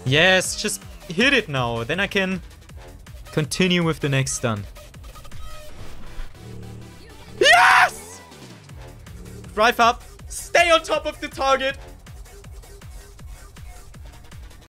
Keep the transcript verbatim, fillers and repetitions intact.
Yes, just hit it now. Then I can continue with the next stun. Yes! Drive up. Stay on top of the target.